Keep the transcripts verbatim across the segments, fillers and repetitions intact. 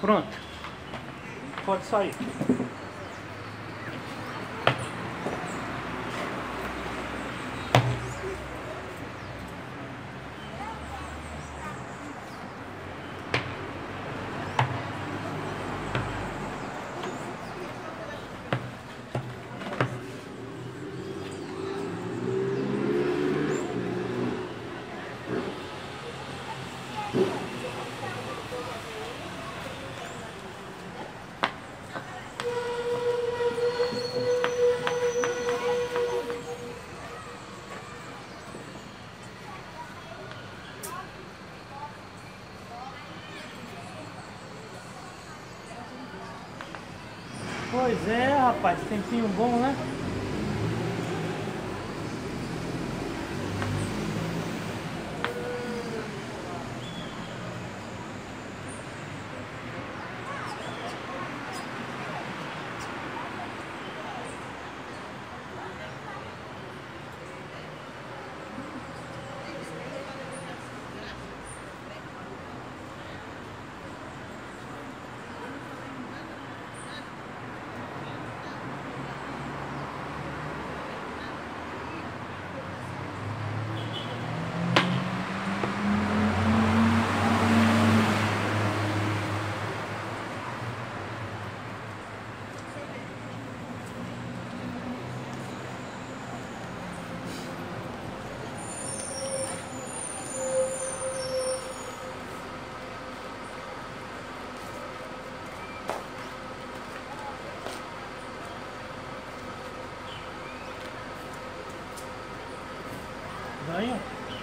Pronto. Pode sair. Pois é, rapaz, tempinho bom, né? Ganha.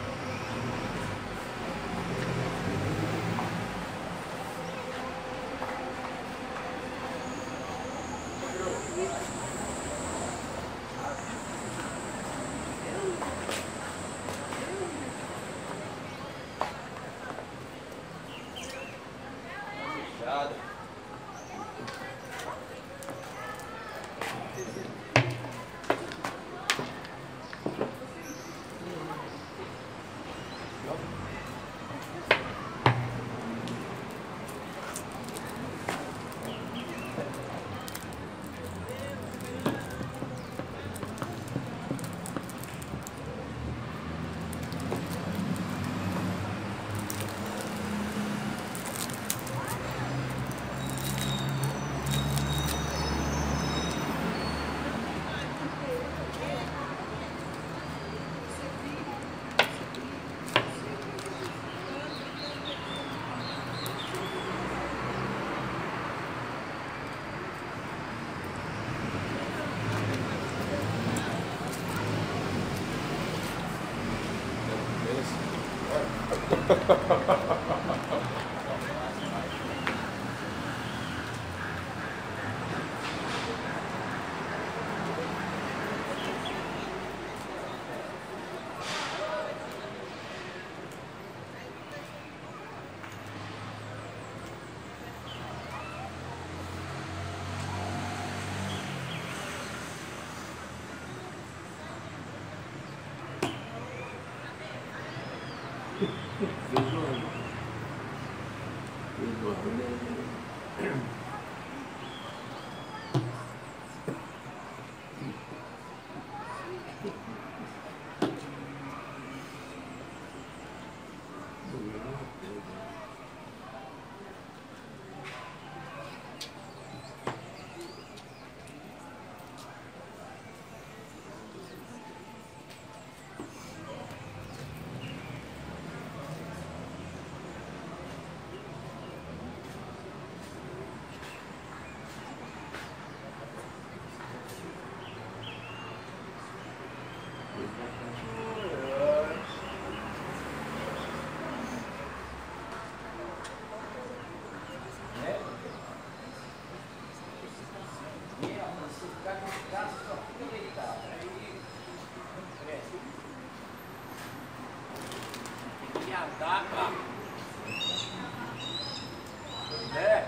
É.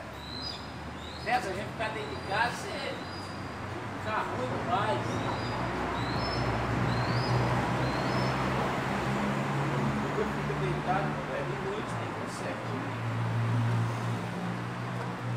Nessa, a gente ficar dentro de casa, você fica ruim demais. Eu fico deitado, é de noite, nem consegue.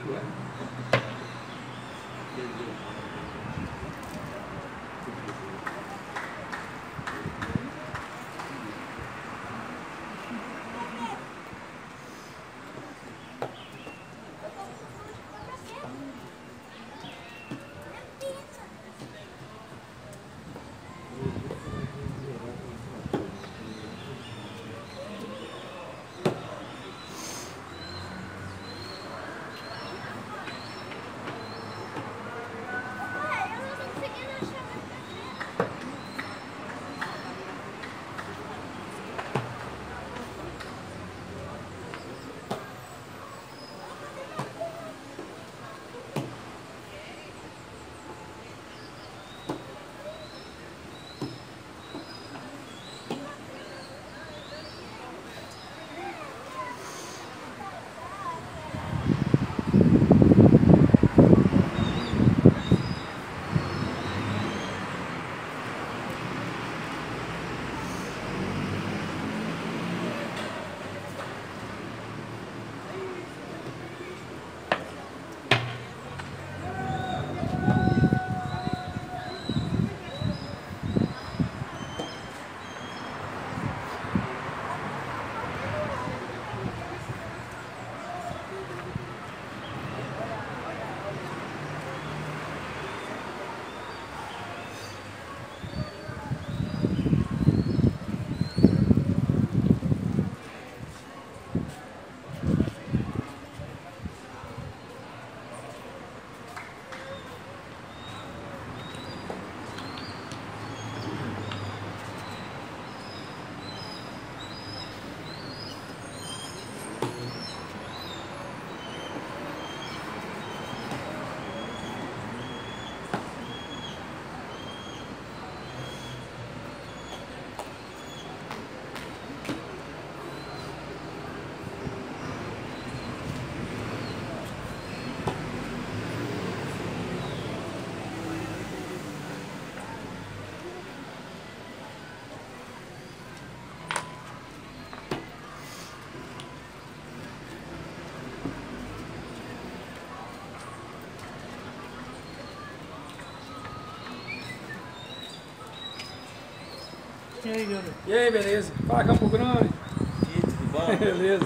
E aí, garoto? E aí, beleza? Fala, Campo Grande. E aí, tudo bom? Beleza.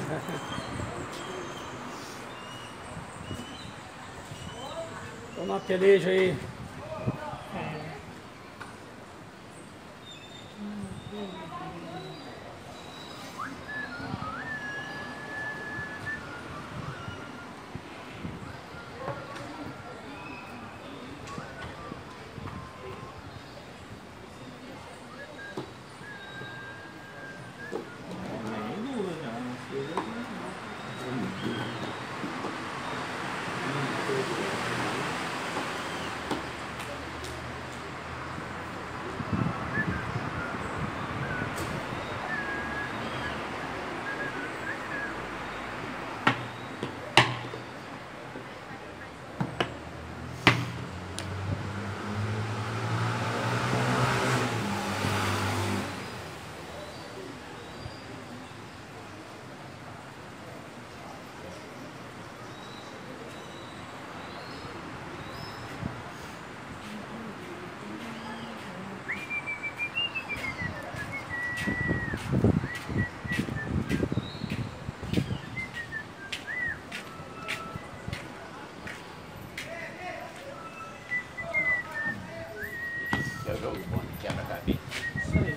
Tô na peleja aí. É o jogo bom de quebra-cabeça. Isso aí.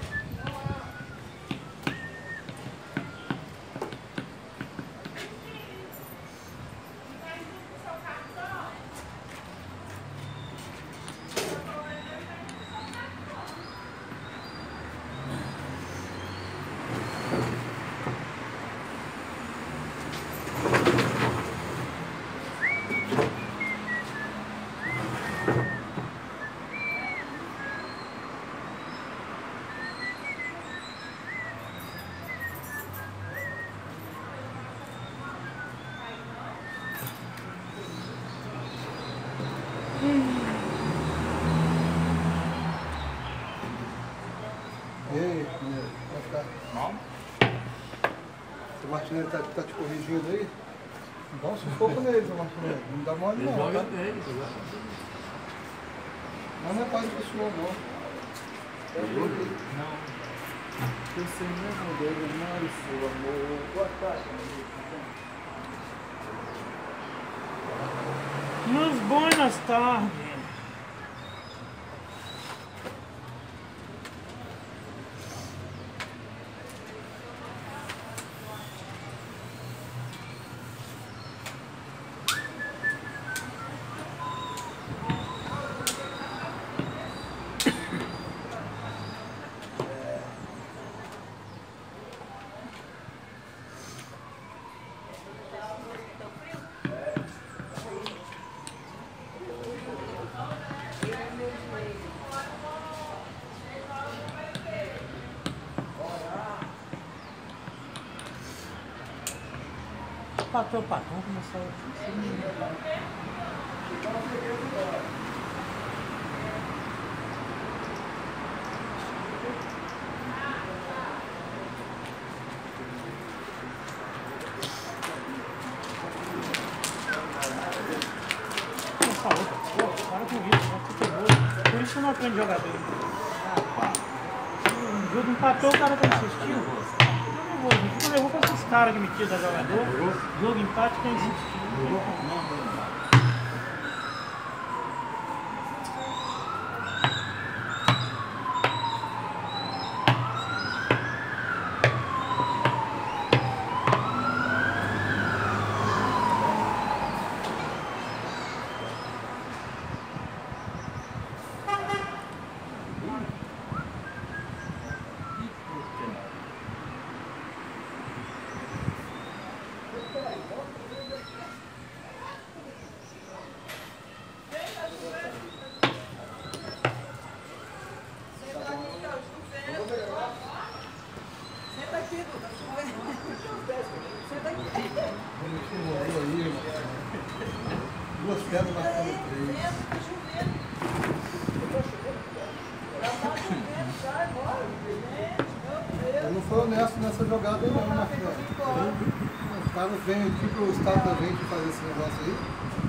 E aí, Mineiro, como é que tá? Bom? O Martineiro tá, tá te corrigindo aí? Dá um sufoco neles, Marcelo. Não dá mole não. Joga Tá? neles. Mas não é quase pessoa não. Não. Você mesmo dele, amor, seu amor. Boa tarde, Nos buenas tardes. Patrão, patrão, começou a... Essa outra, pô, para com isso, por isso que eu não aprendo jogador. O jogo empatou, o cara tá insistindo. Eu levou com esses caras que me tiram da jogador. Jogo empate tem insistindo. Duas pedras marcando três. Eu não fui honesto nessa jogada aí não, Marcelo. Os caras vêm aqui pro estado da gente fazer esse negócio aí.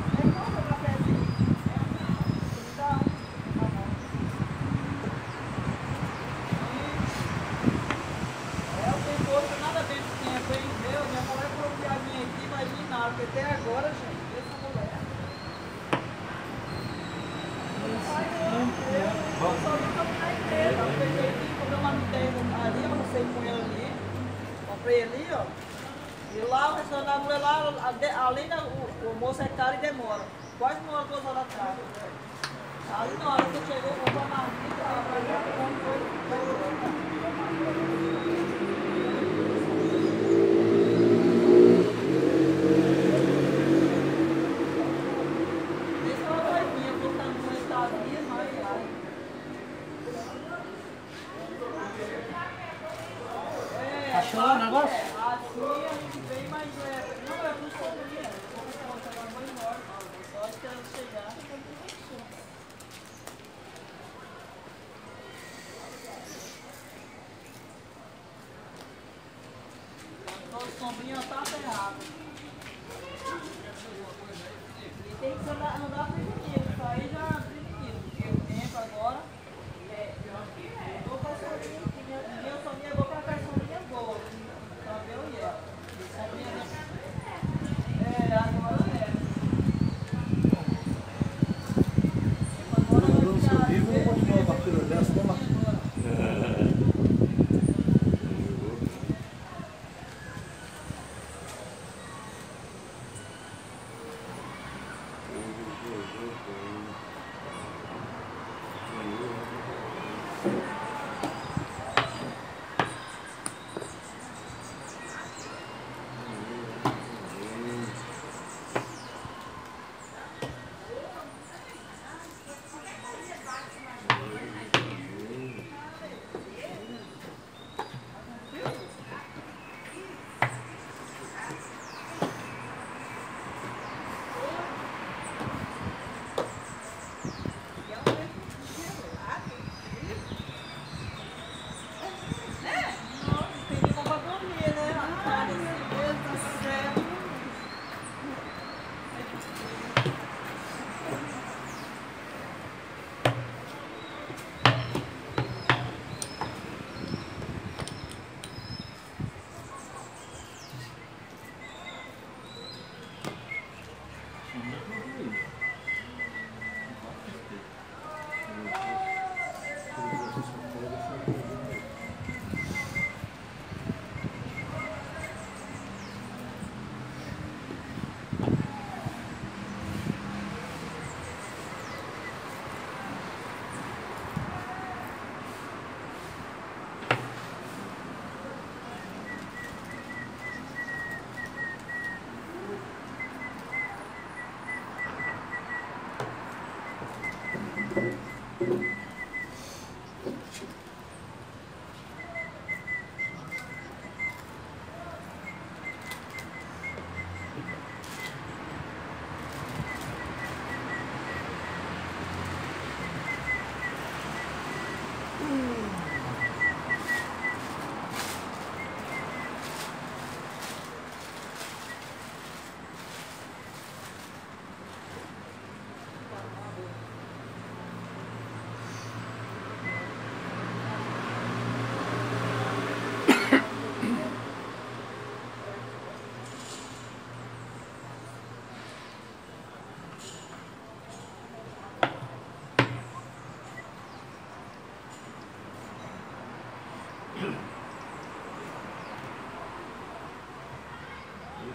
Até agora, gente, essa mulher. Eu só nunca fui na igreja. Eu peguei aqui, comprei uma manteiga ali, eu não sei com ele ali. Comprei ali, ó. E lá o restaurante da mulher lá, ali o, o moço é caro e demora. Quase uma hora, duas horas atrás. Aí na hora que eu chegou, eu comprei uma marmita, ela vai ver como foi. Achou o negócio? É, assim a gente vem, mas é. Não, eu não sou mulher. Eu vou agora vou embora. Só esperando chegar. Nossa sombrinha tá aterrada. E tem que andar, andar prevenido. Isso aí já é prevenido. Porque o tempo agora. É, eu vou pra sombrinha. Minha sombrinha, eu vou pra cá, sombrinha boa. Pra ver o Ié. Sombrinha. É, agora é. Agora Eu vai não ficar. sou vivo, não continuo a partida dessa, né, Marcelo?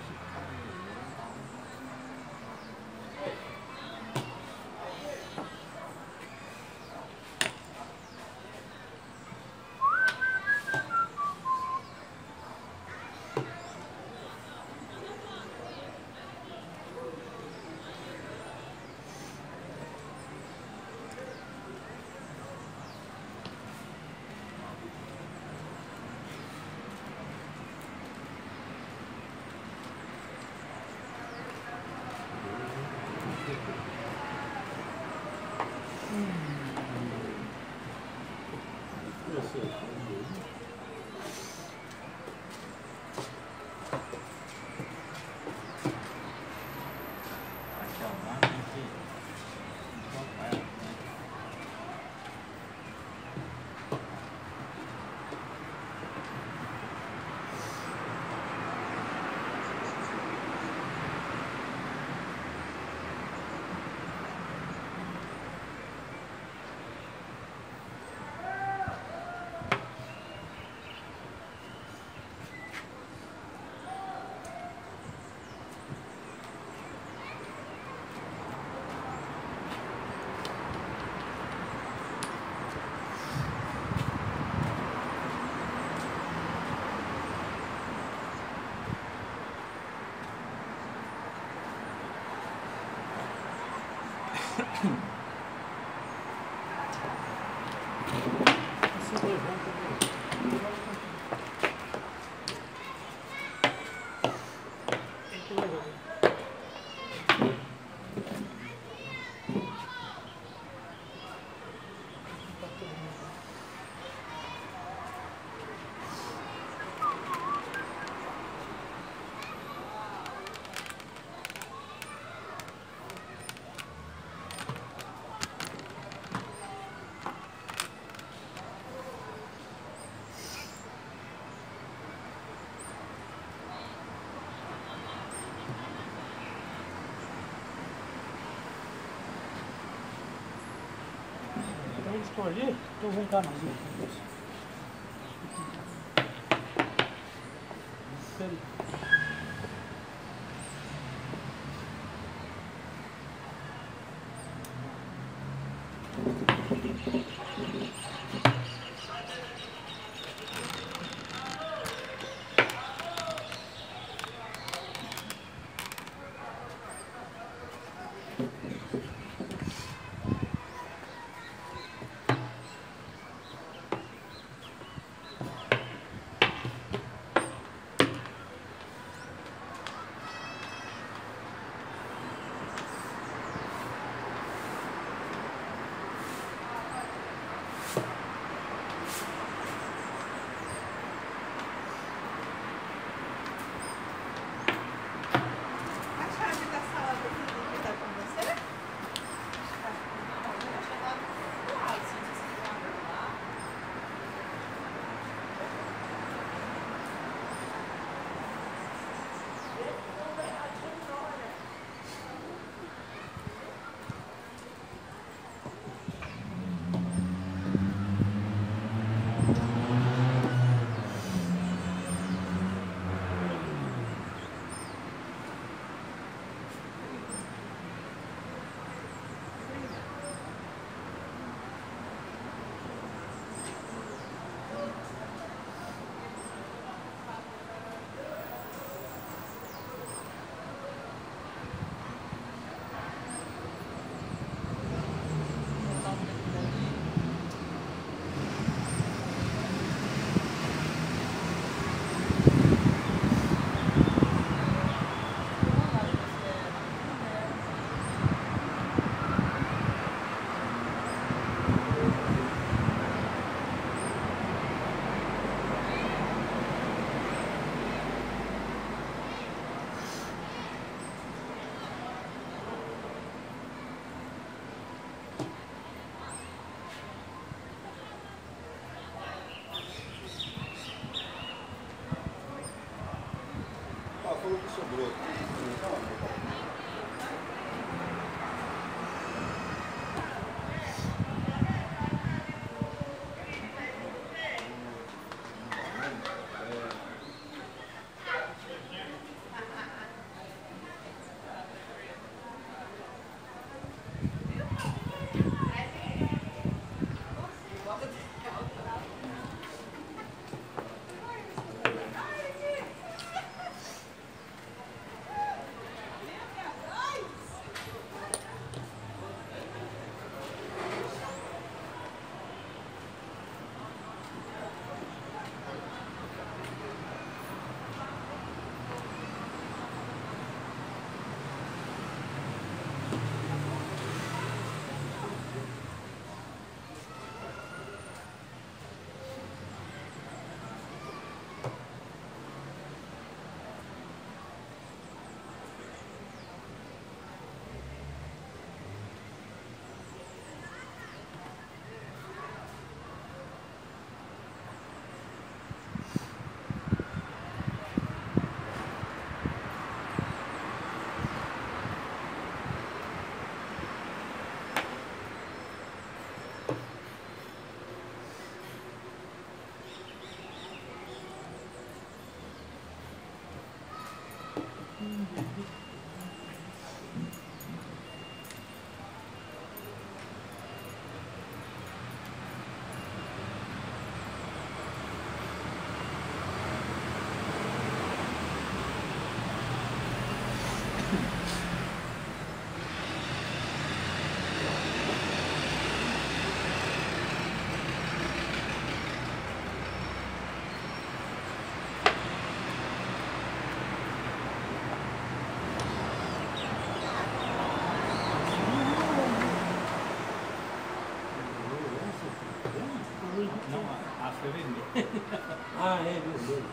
Estou ali, então vem cá não. Falou que sobrou. Não, a foi vermelha. Ah, é vermelho.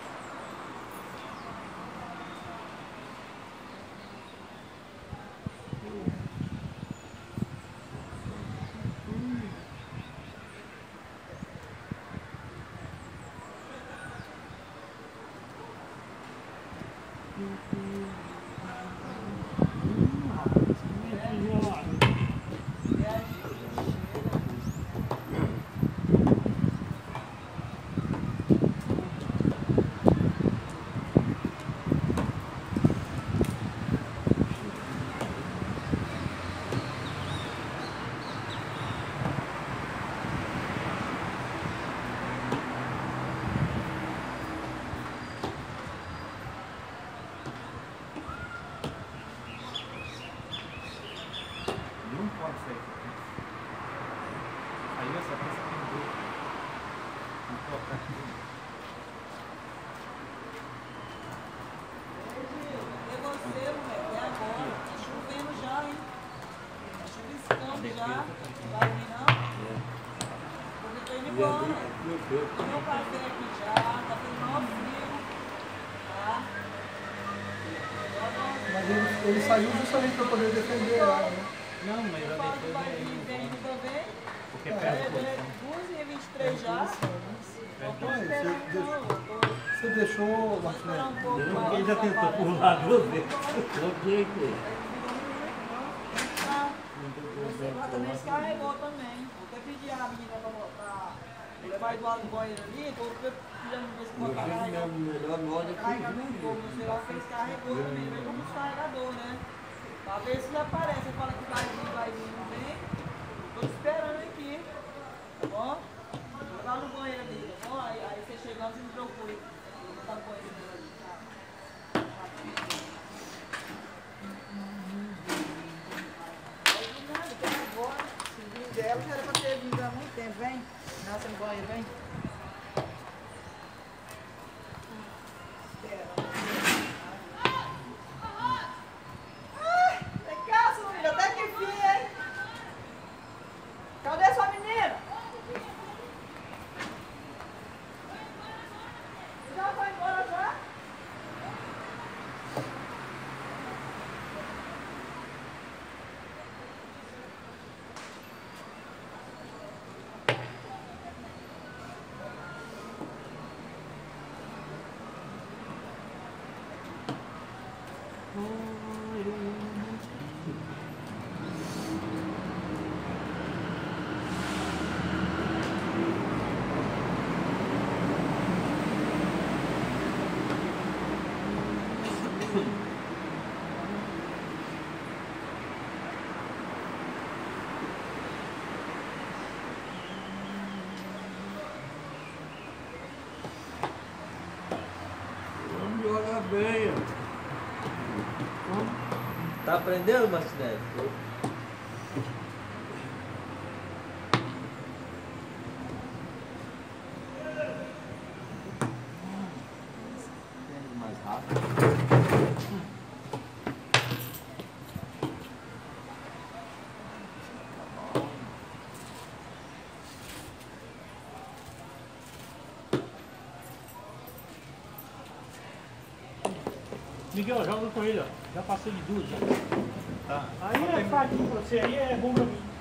Não pode sair. Aí essa peça tem dor. Não toca aqui. Cadê você, moleque? É agora. Tá chovendo já, hein? Tá chuviscando já. Vai vir não? Porque eu tô indo embora. Tem meu café aqui já. Tá fazendo maior frio. Tá? Mas ele, ele saiu justamente para poder defender ela, né? Não, mas Eu já falo que deixou vai de vir vendo também. porque É, perde é posição. duas e vinte e três já. Não tô Mas esperando você não. Eu tô Você deixou, tô esperando Martinelli? um pouco mais. Porque ele já tentou trabalho. pular duas vezes. Eu tinha que. Você lá também descarregou também. Vou até pedir a menina pra botar. Levar Eduardo no banheiro ali, tô pedindo ver se pode Eu fiz carregar. meu melhor modo Carregador aqui. novo, o celular fez carregou também, veio como descarregador, né? Pra ver se aparece. Você fala que vai vir, vai vir, não vem. Tô te esperando aqui, tá bom? Vou lá no banheiro ali, tá bom? Aí, aí você chegando, você me procura. Vou botar no banheiro dele ali, tá? Aí do nada, tem agora. Se vir dela, já era pra ter vindo há muito tempo, vem. Nasce no banheiro, vem. Vem cá, sua filha, até que enfim, hein? Cadê sua menina? Já vai embora já? Vamos jogar bem, ó. Tá aprendendo, Martinelli? Mais rápido. Miguel, joga com ele, ó. Já passei de duas já. Tá. Aí é facinho pra você, aí é bom pra mim.